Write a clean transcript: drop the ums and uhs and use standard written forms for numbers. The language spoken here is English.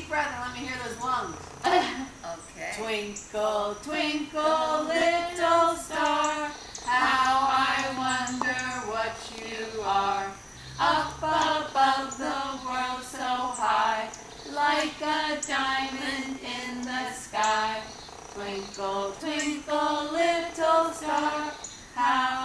breath and let me hear those lungs. Okay. Twinkle, twinkle, little star, how I wonder what you are. Up above the world so high, like a diamond in the sky. Twinkle, twinkle, little star, how